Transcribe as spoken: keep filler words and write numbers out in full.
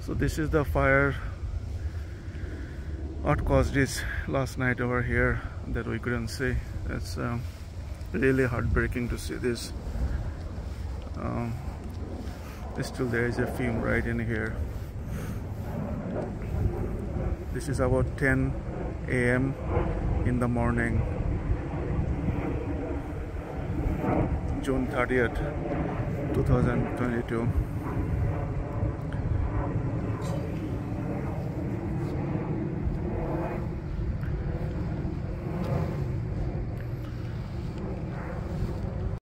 So this is the fire what caused this last night over here that we couldn't see. It's um, really heartbreaking to see this. Um, still there is a fume right in here. This is about ten A M in the morning, June thirtieth two thousand twenty-two.